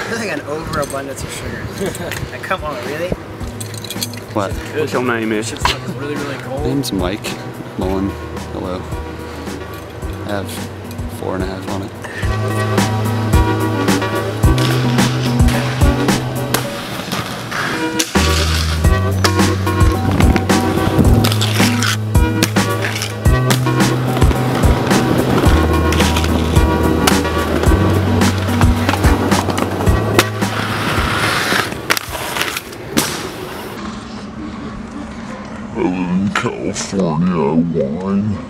There's like an overabundance of sugar. Like, come on, really? What? What's your name here? Shit's like really, really cold. My name's Mike McMullen. Hello. I have 4.5 on it. I live in California, I whine.